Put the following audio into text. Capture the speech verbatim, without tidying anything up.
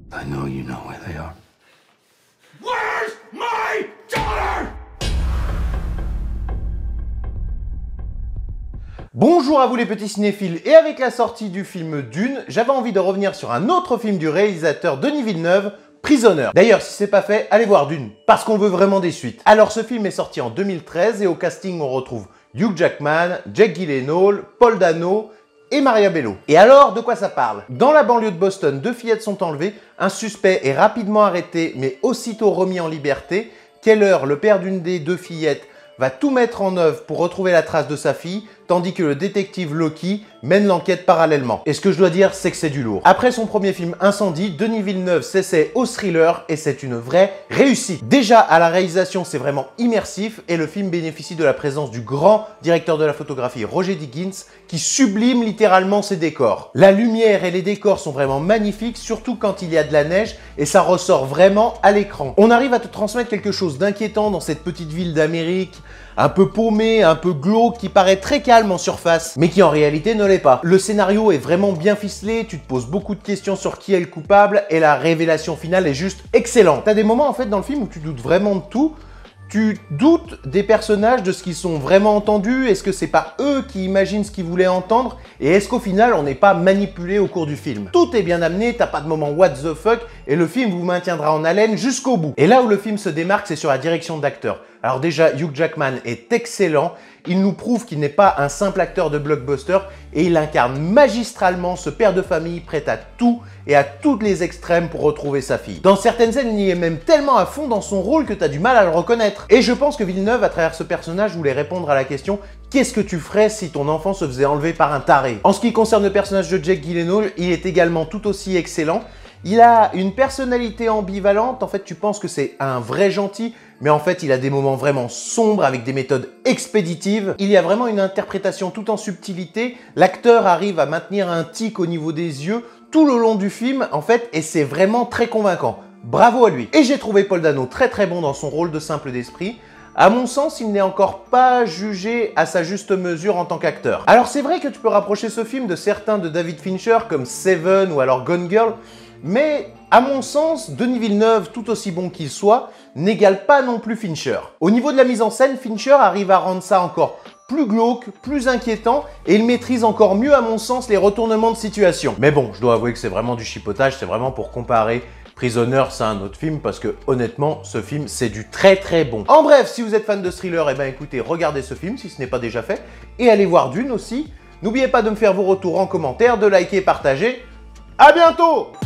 I know you know where they are. Where's my daughter? Bonjour à vous les petits cinéphiles, et avec la sortie du film Dune, j'avais envie de revenir sur un autre film du réalisateur Denis Villeneuve, Prisoners. D'ailleurs, si c'est pas fait, allez voir Dune, parce qu'on veut vraiment des suites. Alors ce film est sorti en deux mille treize et au casting on retrouve Hugh Jackman, Jake Gyllenhaal, Paul Dano et Maria Bello. Et alors, de quoi ça parle? Dans la banlieue de Boston, deux fillettes sont enlevées, un suspect est rapidement arrêté mais aussitôt remis en liberté. Keller, le père d'une des deux fillettes, va tout mettre en œuvre pour retrouver la trace de sa fille, tandis que le détective Loki mène l'enquête parallèlement. Et ce que je dois dire, c'est que c'est du lourd. Après son premier film Incendie, Denis Villeneuve s'essaie au thriller et c'est une vraie réussite. Déjà, à la réalisation, c'est vraiment immersif et le film bénéficie de la présence du grand directeur de la photographie Roger Deakins qui sublime littéralement ses décors. La lumière et les décors sont vraiment magnifiques, surtout quand il y a de la neige et ça ressort vraiment à l'écran. On arrive à te transmettre quelque chose d'inquiétant dans cette petite ville d'Amérique, un peu paumée, un peu glauque, qui paraît très calme en surface, mais qui en réalité ne l'est pas. Le scénario est vraiment bien ficelé, tu te poses beaucoup de questions sur qui est le coupable, et la révélation finale est juste excellente. T'as des moments en fait dans le film où tu doutes vraiment de tout. Tu doutes des personnages, de ce qu'ils sont vraiment entendus, est-ce que c'est pas eux qui imaginent ce qu'ils voulaient entendre, et est-ce qu'au final on n'est pas manipulé au cours du film? Tout est bien amené, t'as pas de moment what the fuck, et le film vous maintiendra en haleine jusqu'au bout. Et là où le film se démarque, c'est sur la direction d'acteur. Alors déjà, Hugh Jackman est excellent, il nous prouve qu'il n'est pas un simple acteur de blockbuster, et il incarne magistralement ce père de famille prêt à tout et à tous les extrêmes pour retrouver sa fille. Dans certaines scènes, il y est même tellement à fond dans son rôle que tu as du mal à le reconnaître. Et je pense que Villeneuve, à travers ce personnage, voulait répondre à la question « Qu'est-ce que tu ferais si ton enfant se faisait enlever par un taré ?» En ce qui concerne le personnage de Jake Gyllenhaal, il est également tout aussi excellent. Il a une personnalité ambivalente, en fait tu penses que c'est un vrai gentil, mais en fait il a des moments vraiment sombres avec des méthodes expéditives. Il y a vraiment une interprétation tout en subtilité, l'acteur arrive à maintenir un tic au niveau des yeux tout le long du film en fait, et c'est vraiment très convaincant. Bravo à lui. Et j'ai trouvé Paul Dano très très bon dans son rôle de simple d'esprit. À mon sens, il n'est encore pas jugé à sa juste mesure en tant qu'acteur. Alors c'est vrai que tu peux rapprocher ce film de certains de David Fincher comme Seven ou alors Gone Girl, mais à mon sens, Denis Villeneuve, tout aussi bon qu'il soit, n'égale pas non plus Fincher. Au niveau de la mise en scène, Fincher arrive à rendre ça encore plus glauque, plus inquiétant, et il maîtrise encore mieux, à mon sens, les retournements de situation. Mais bon, je dois avouer que c'est vraiment du chipotage, c'est vraiment pour comparer Prisoners, c'est un autre film, parce que honnêtement, ce film, c'est du très très bon. En bref, si vous êtes fan de thriller, eh ben écoutez, regardez ce film, si ce n'est pas déjà fait, et allez voir Dune aussi. N'oubliez pas de me faire vos retours en commentaire, de liker et partager. À bientôt!